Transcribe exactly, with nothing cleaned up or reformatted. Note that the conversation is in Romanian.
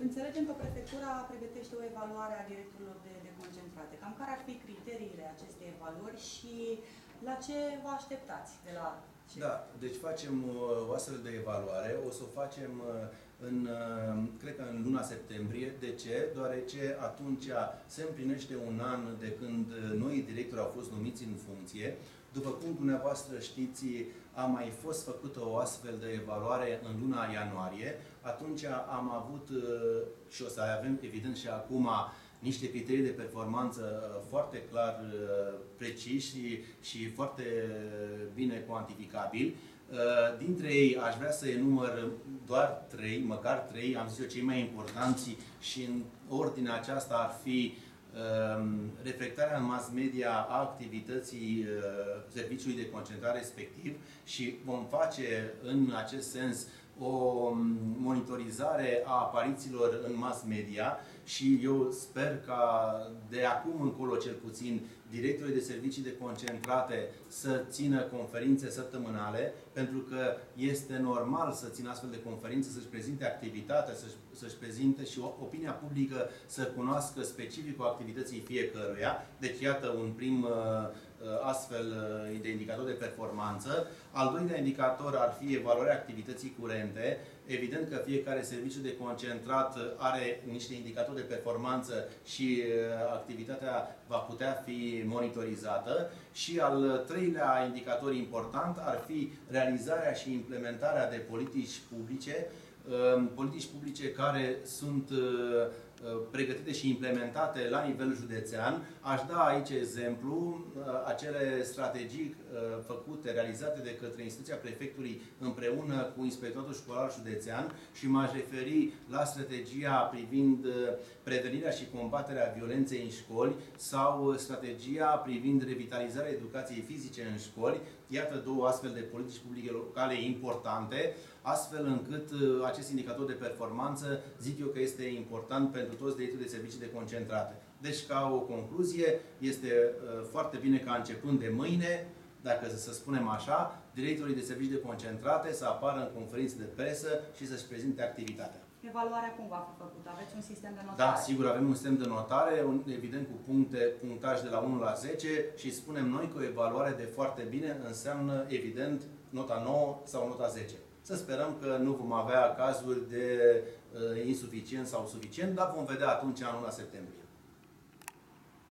Înțelegem că prefectura pregătește o evaluare a directorilor de, de concentrate. Cam care ar fi criteriile acestei evaluări și la ce vă așteptați de la ce? Da, deci facem o astfel de evaluare. O să o facem în, cred că în luna septembrie. De ce? Deoarece atunci se împlinește un an de când noi directori au fost numiți în funcție. După cum dumneavoastră știți, a mai fost făcută o astfel de evaluare în luna ianuarie. Atunci am avut, și o să avem evident și acum, niște criterii de performanță foarte clar preciși și, și foarte bine cuantificabili. Dintre ei aș vrea să enumăr doar trei, măcar trei, am zis eu cei mai importanți și în ordinea aceasta ar fi reflectarea în mass media a activității serviciului de concentrare respectiv și vom face în acest sens o monitorizare a aparițiilor în mass media și eu sper ca de acum încolo cel puțin directorii de servicii de concentrate să țină conferințe săptămânale, pentru că este normal să țină astfel de conferințe, să-și prezinte activitatea, să-și să prezinte și opinia publică să cunoască specificul activității fiecăruia. Deci, iată un prim uh, astfel de indicator de performanță. Al doilea indicator ar fi evaluarea activității curente. Evident că fiecare serviciu de concentrat are niște indicatori de performanță și activitatea va putea fi monitorizată. Și al treilea indicator important ar fi realizarea și implementarea de politici publice, politici publice care sunt pregătite și implementate la nivel județean. Aș da aici exemplu acele strategii făcute, realizate de către instituția prefectului împreună cu Inspectoratul Școlar Județean și m-aș referi la strategia privind prevenirea și combaterea violenței în școli sau strategia privind revitalizarea educației fizice în școli. Iată două astfel de politici publice locale importante, astfel încât acest indicator de performanță, zic eu că este important pentru toți directorii de servicii de concentrate. Deci, ca o concluzie, este uh, foarte bine ca începând de mâine, dacă să spunem așa, directorii de servicii de concentrate să apară în conferințe de presă și să-și prezinte activitatea. Evaluarea cum va fi făcută? Aveți un sistem de notare? Da, sigur, avem un sistem de notare, evident cu puncte, punctaj de la unu la zece și spunem noi că o evaluare de foarte bine înseamnă, evident, nota nouă sau nota zece. Să sperăm că nu vom avea cazuri de uh, insuficient sau suficient, dar vom vedea atunci în luna septembrie.